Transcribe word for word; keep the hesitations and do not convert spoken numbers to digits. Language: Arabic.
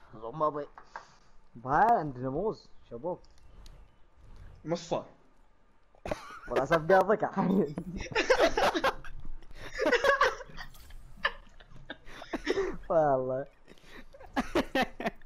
غمضي. بهاي عندنا موز شباب. مصة. والاسف بيضك حبيبي. والله